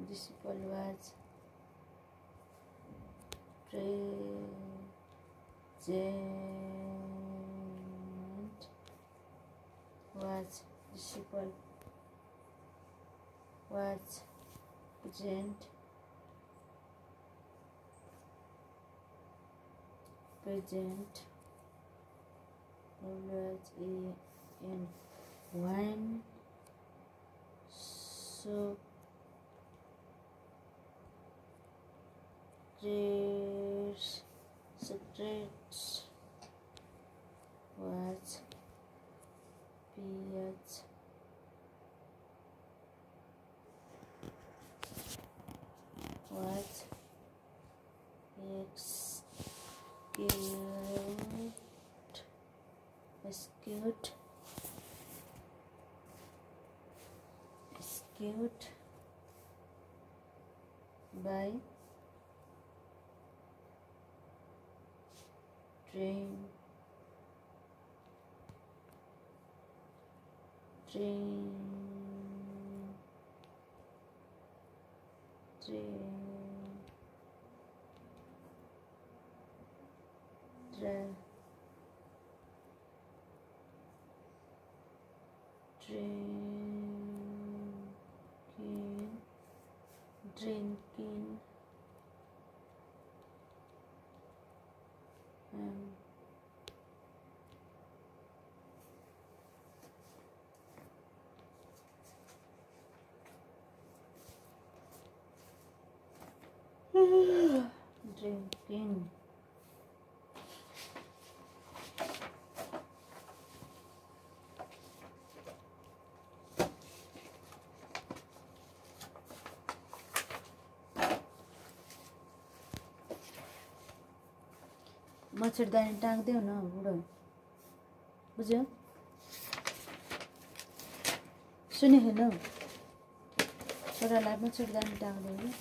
disciple was present was disciple was present was in one so secrets was PH was executed by train drinking drinking मच्छरदानी टाँग्दै हो न बुढो बुझ्यो सुने hello छोरालाई मच्छरदानी टाँग्दै हो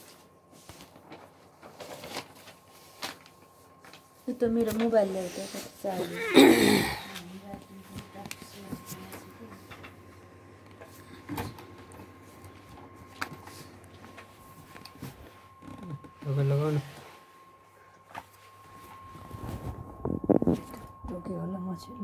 यो त मेरो मोबाइल ल्याउँछ कति चाहियो लगाउनु टोक्यो होला मच्छरले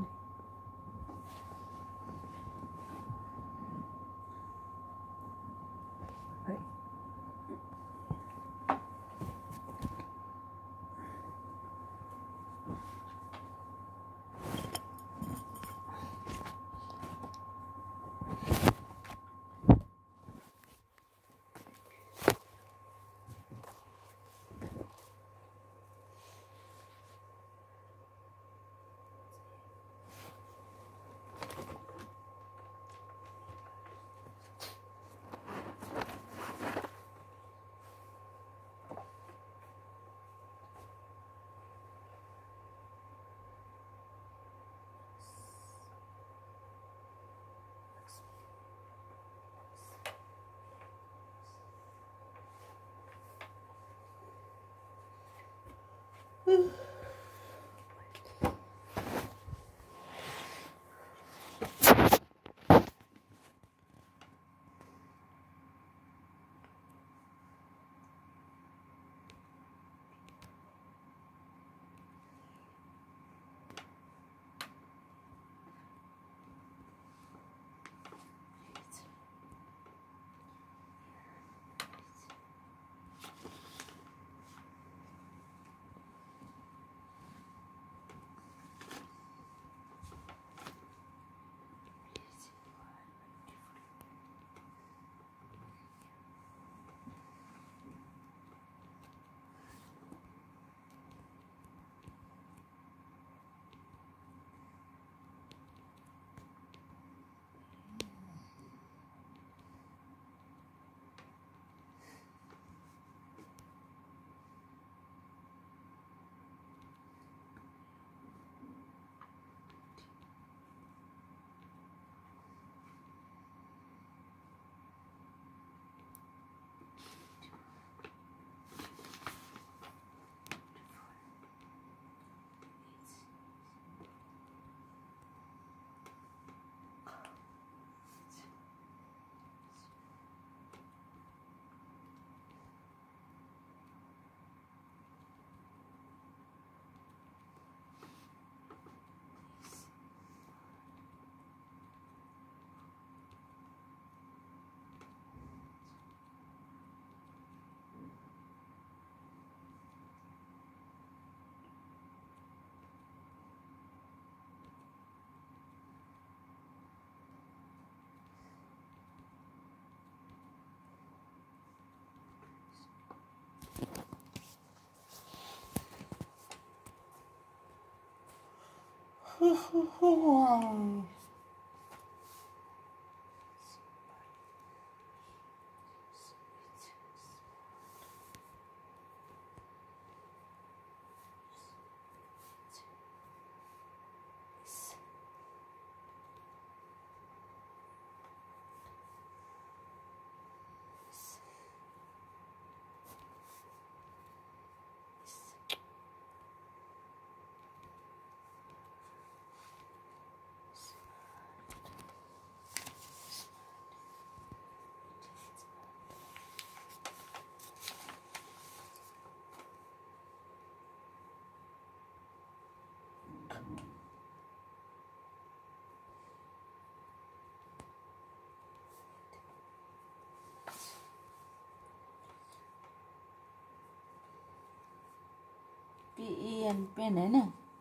PEN पेन हैन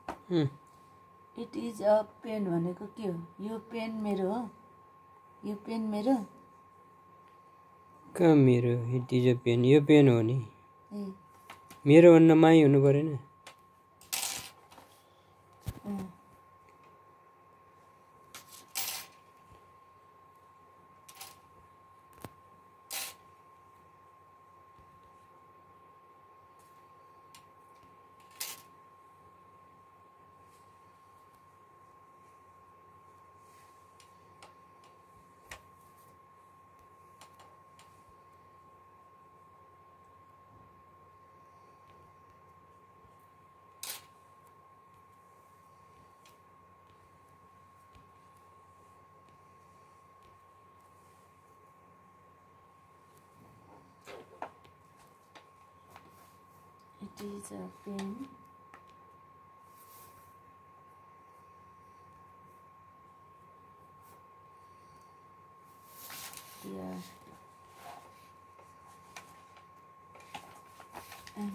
इट इज अ पेन भनेको के हो यो पेन मेरो हो यो पेन मेरो कहाँ मेरो इट इज अ पेन यो पेन हो नि ए मेरो भन्न माई हुनु परेन it is a pen here and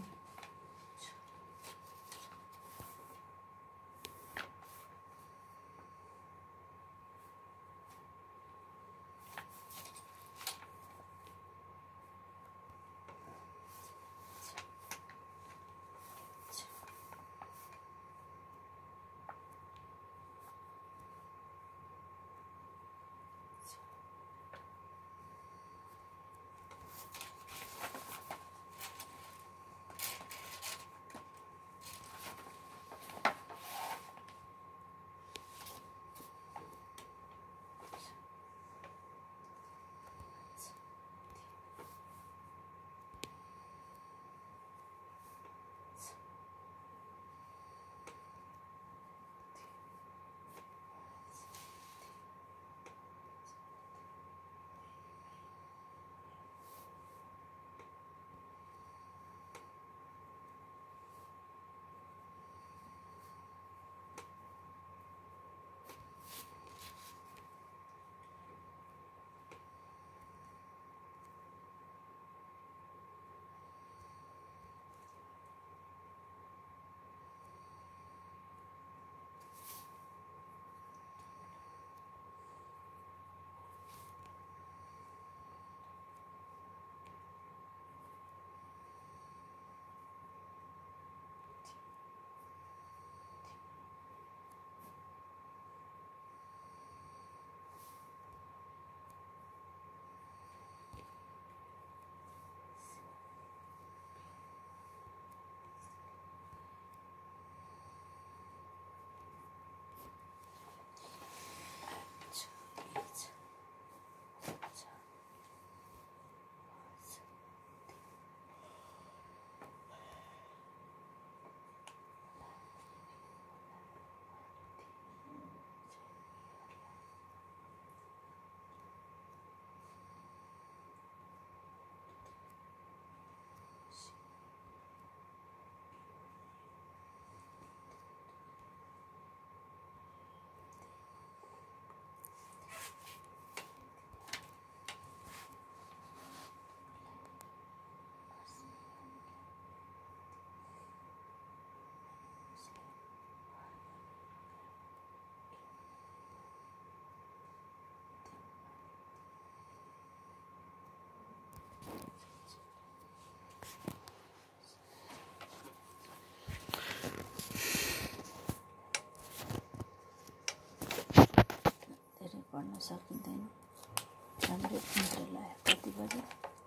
सकिँदैन। राम्रै मिटर लाग्यो। कति बज्यो?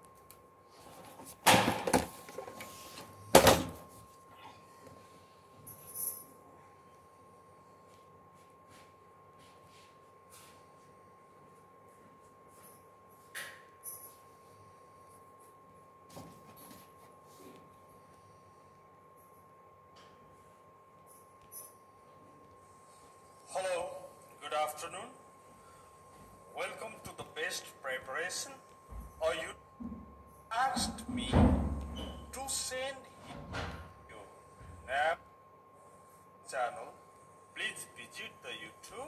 Hello, good afternoon. Welcome to the best preparation. You asked me to send you app channel. Please visit the YouTube.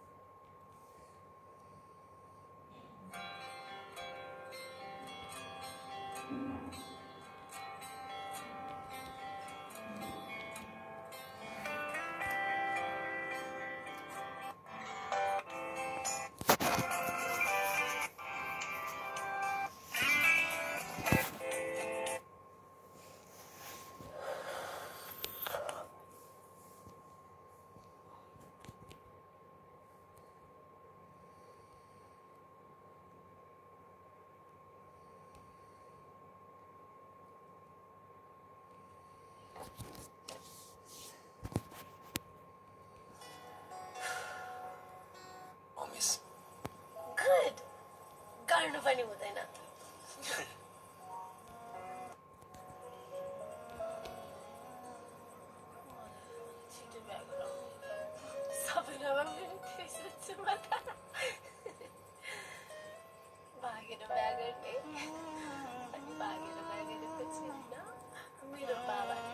Good. गर्नु पनि हुँदैन। सबैजनामा पनि त्यही सोच्छु म त। भागेर बिहा गर्ने अनि भागेर बिहा गरेको छैन मेरो बाबाले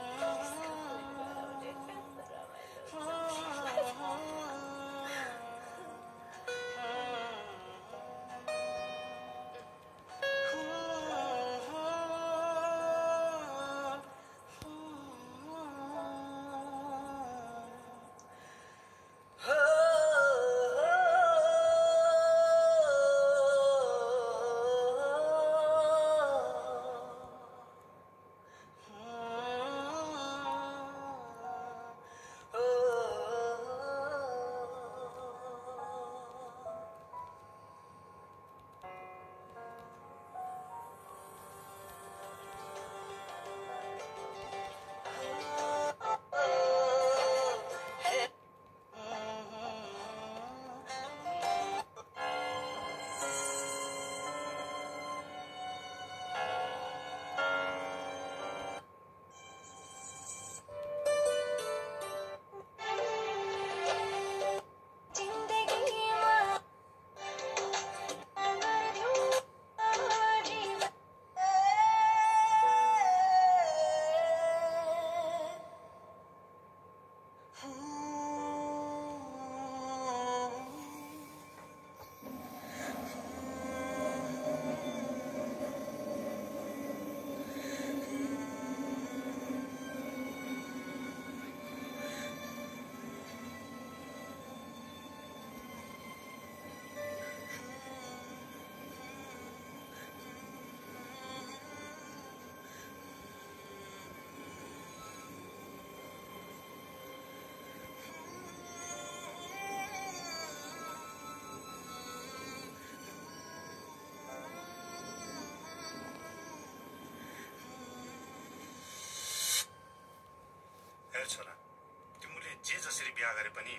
छोरा, तिमीले जे जसरी बिहा गरे पनि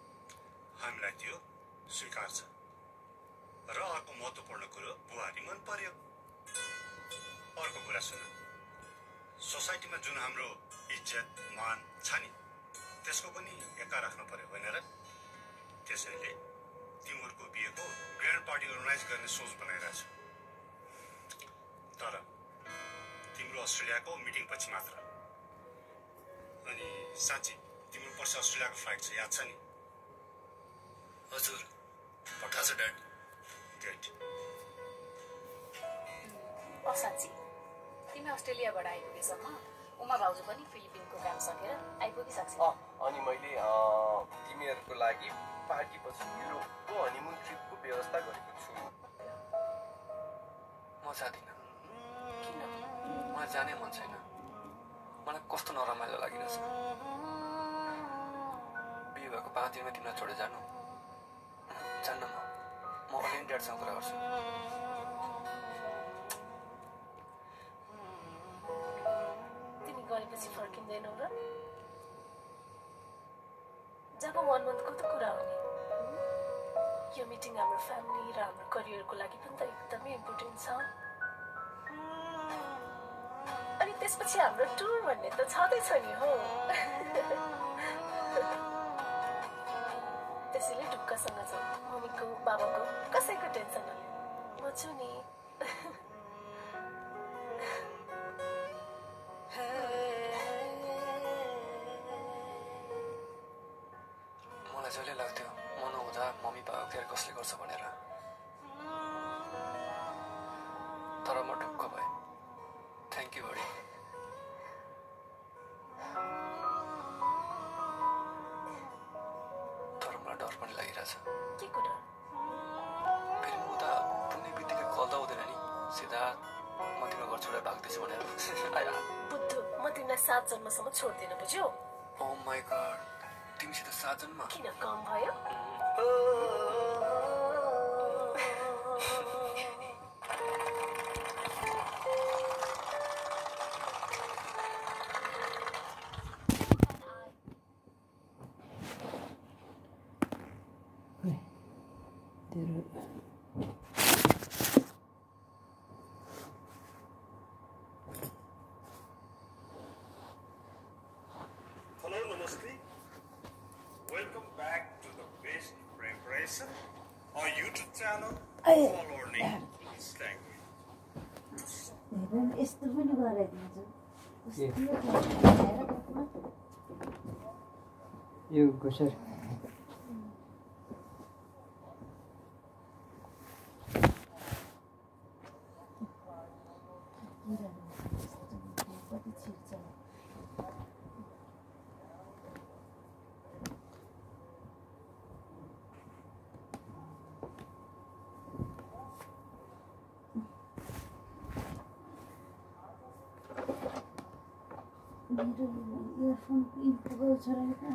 हामीलाई त्यो स्वीकार छ। र अर्को महत्त्वपूर्ण कुरो बुहारी मन पर्यो। अर्को कुरा सुन, सोसाइटीमा जुन हाम्रो इज्जत मान छ नि त्यसको पनि एका राख्नु पर्यो होइन र? त्यसैले तिमीहरूको बिहेको ग्रान्ड पार्टी अर्गनाइज गर्ने सोच बनाइरहेछ। तर तिम्रो अस्ट्रेलियाको मिटिङ पछि मात्र। अनि साँच्ची तिम्रो पर्सि अस्ट्रेलियाको फ्लाइट छ, याद छ नि? हजुर, पठाएको छ ड्याड। ग्रेट। साँच्ची तिमी अस्ट्रेलियाबाट आइपुगेसम्म उमा भाउजू पनि फिलिपिनको काम सकेर आइपुगिसक्छ। अनि मैले तिमीहरूको लागि पार्टीपछि युरोपको हनीमुन ट्रिपको व्यवस्था गरेको छु। म जाँदिनँ। किन? मलाई जानै मन छैन। मलाई कस्तो नरमाइलो लागिरहेछ। बिहे भएको 5 दिनमा तिमीलाई छोडेर जानु जान्न। म म अलियन ड्याडसँग कुरा गर्छु तिमी गएपछि फर्किँदैनौ र जब 1 मन्थको त कुरा हो नि यो मिटिङ हाम्रो फ्यामिली र हाम्रो करियरको लागि पनि त एकदमै इम्पोर्टेन्ट छ अनि त्यसपछि हाम्रो टुर भन्ने त छँदैछ नि हो त्यसैले ढुक्कसँग जाऊ मम्मीको बाबाको कसैको टेन्सन नलिनु म छु नि मलाई जहिले लाग्थ्यो म नहुँदा मम्मी बाबाको केयर कसले गर्छ भनेर तर म ढुक्क भएँ थ्याङ्क यू बडी तर मलाई डर पनि लागिरहेछ के कुरा फेरि म उता पुग्ने बित्तिकै कल त हुँदैन नि सिधा म तिम्रो घर छोडेर भाग्दैछु भनेर आया बुद्धु म तिमीलाई 7 जन्मसम्म छोड्दिनँ बुझ्यौ ओ माई गॉड तिमीसित 7 जन्म किन कम भयो Hello, Namaste. Welcome back to the Best Preparation, our YouTube channel for learning English language. हेर यस्तो पनि गराइदिन्छु यो घुसर कति छिर्छ मेरो इयरफोन इम्पोर्टेबल छ र कहाँ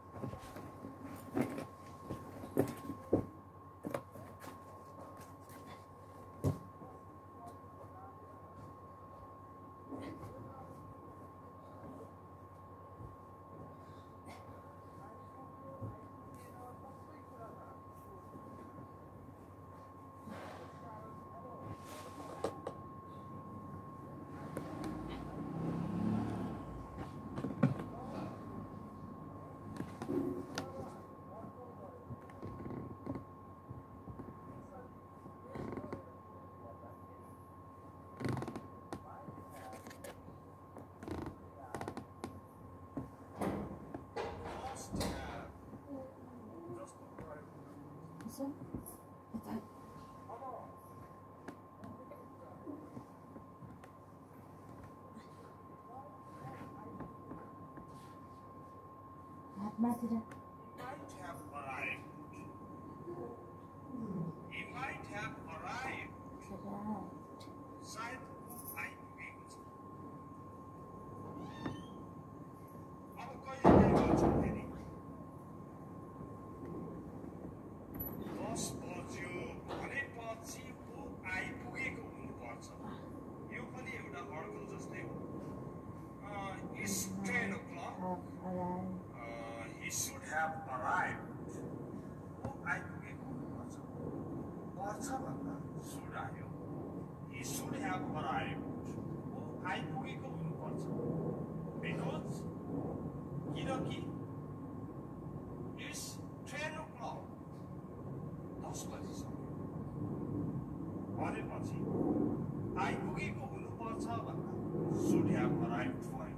हात माथि राख Might have arrived. He might have arrived. सायद आइपुगेको छ अब कहिले के गर्छ फेरि 10 बज्यो भनेपछि ऊ आइपुगेको हुनुपर्छ यो पनि एउटा अर्को जस्तै हो It's 10 o'clock. He should have arrived. ऊ आइपुगेको हुनुपर्छ पर्छ भन्दा should आयो He should have arrived. ऊ आइपुगेको हुनुपर्छ because किनकि It's 10 o'clock. 10 बजिसक्यो भनेपछि आइपुगेको हुनुपर्छ भन्दा should have arrived भयो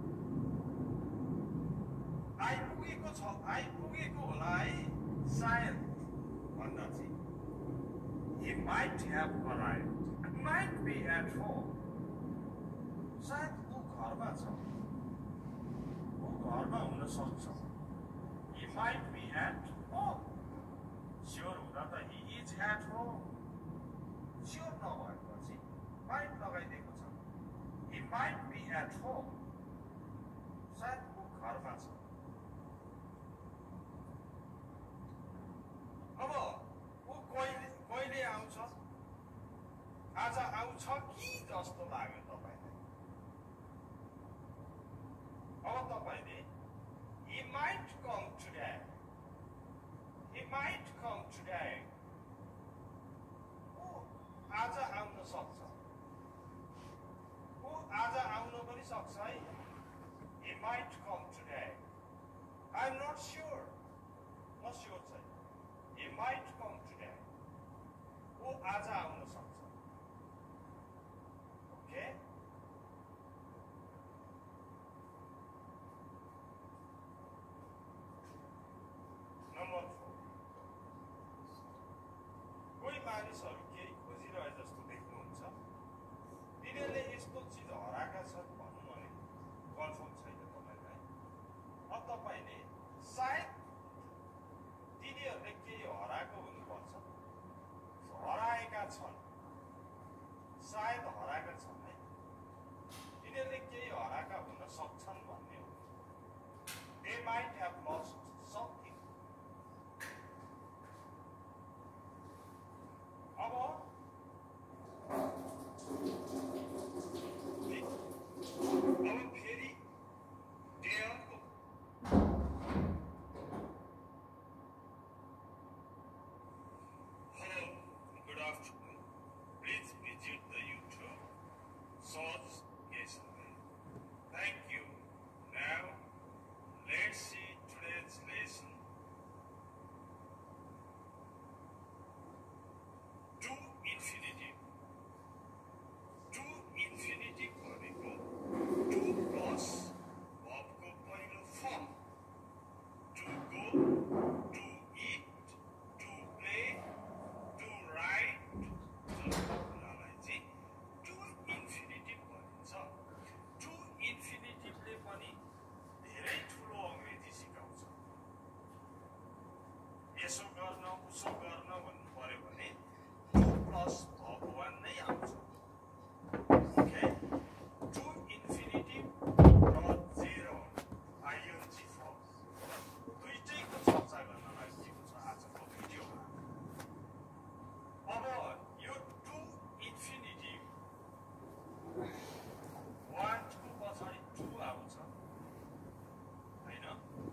आइपुगेको छ आइपुगेको होला है सायद भन्दा चाहिँ He might have arrived. Might be at home. सायद ऊ घरमा छ ऊ घरमा हुन सक्छ He might be at home. Sure हुँदा त he is at home. Sure नभएपछि might लगाइदिएको छ He might be at home. सायद ऊ घरमा छ अब ऊ आज आउँछ कि जस्तो लाग्यो तपाईँलाई। अब तपाईँले he might come today. He might come today. ऊ आज आउन सक्छ। ऊ आज आउन पनि सक्छ है। He might come today. I'm not sure. म स्योर छैन। He might come today. ऊ आज आउन सक्छ। Okay? Number 4. कोही मानिसहरू केही खोजिरहे जस्तो देख्नुहुन्छ। तिनीहरूले यस्तो चिज हराएका छन् भन्नु भने कन्फर्म छैन तपाईँलाई। अब तपाईँले सायद तिनीहरूले केही हराएको हुनुपर्छ, हराएका छन्, सायद हराएका छन् है, तिनीहरूले केही हराएका हुन सक्छन् भन्ने हो। They might have lost something. अब फेरि डेयरको Hello, good afternoon. Please visit the YouTube. Search Geisha. Thank you. Now, let's see today's lesson. To infinitive. To infinitive भनेको to plus verbको पहिलो form. To go, to eat, to play, to write, जस्तो कुरालाई चाहिँ to infinitive भनिन्छ। To infinitive-ले पनि धेरै ठुलो अङ्ग्रेजी सिकाउँछ। यसो गर्न उसो गर्न भन्नु पर्यो भने to plus verb one नै आउँछ। Okay? To infinitive र zero ing form दुईटैको चर्चा गर्न लागिएको छ आजको भिडियोमा। अब यो to infinitive want को पछाडि to आउँछ हैन?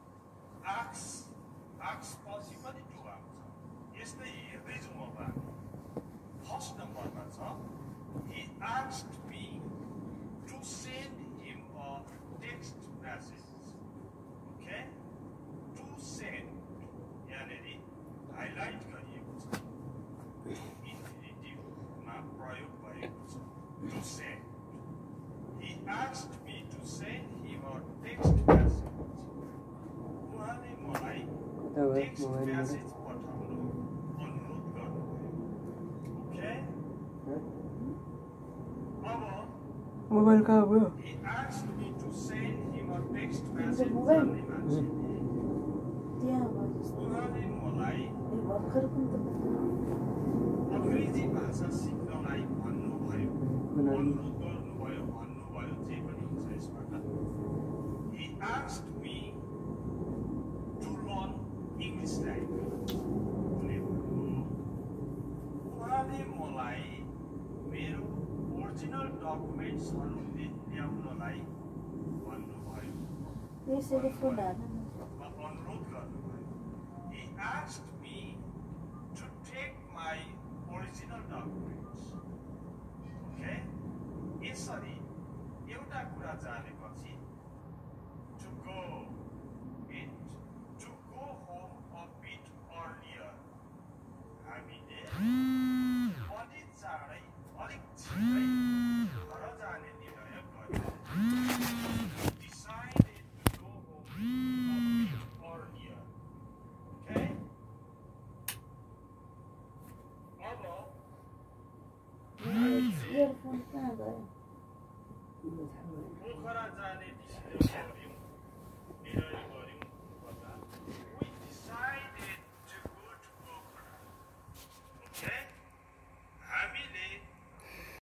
ask पछि पनि to आउँछ। यस्तै हेर्दै जाउँ अब हामी। फर्स्ट नम्बरमा छ he asked me to send him a text message. Okay? To send यानेरि हाइलाइट गरिएको छ। इन्फिनिटिभमा प्रयोग भएको छ। To send. He asked me to send him a text message. उहाँले मलाई टेक्स्ट म्यासेज पठाउनु अनुरोध गर्नुभयो। ओके? अब मोबाइल कहाँ गयो? he asked me to send him a text message mobile? भन्ने मान्छेले त्यहाँ भयो जस्तो। उहाँले मलाई ए भर्खर पनि त अङ्ग्रेजी भाषा सिक्नलाई भन्नुभयो, अनुरोध गर्नुभयो, भन्नुभयो, जे पनि हुन्छ यसबाट। He asked me to learn English language. उनले भन्नुभयो, उहाँले मलाई मेरो ओरिजिनल डकुमेन्ट्सहरू ल्याउनलाई भन्नुभयो, त्यसैले फोन हाल्नु न। अनुरोध गर्नुभयो। He asked me to take my original documents. Okay? यसरी एउटा कुरा जानेपछि to go home a bit earlier. हामीले अलि चाँडै, अलिक छिटै घर जाने निर्णय गर्यौँ। Decided to go home a bit earlier. Okay? अब इयरफोन कहाँ गयो? पोखरा जाने निर्णय गर्यौँ।